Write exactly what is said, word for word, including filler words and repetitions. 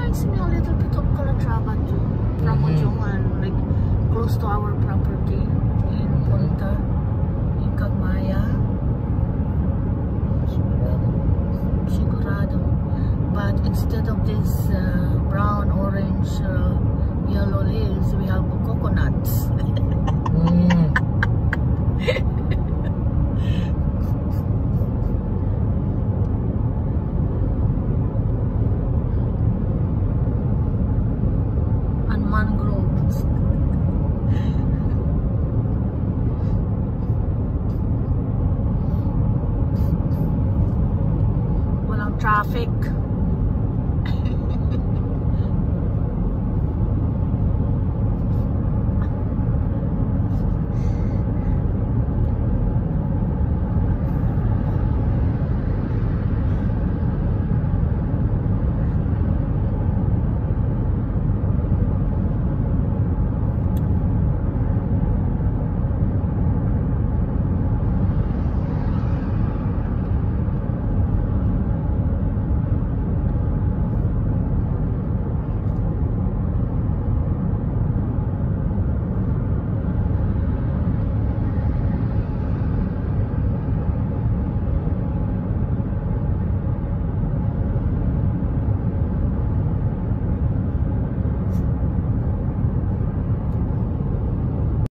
reminds me a little bit of Calatrava too, from Mojongan, mm-hmm. like close to our property in Punta, in Cagmaya. Sigurado. But instead of this uh, brown, orange, uh, yellow leaves, we have coconuts. mm. And mangroves. Walang traffic.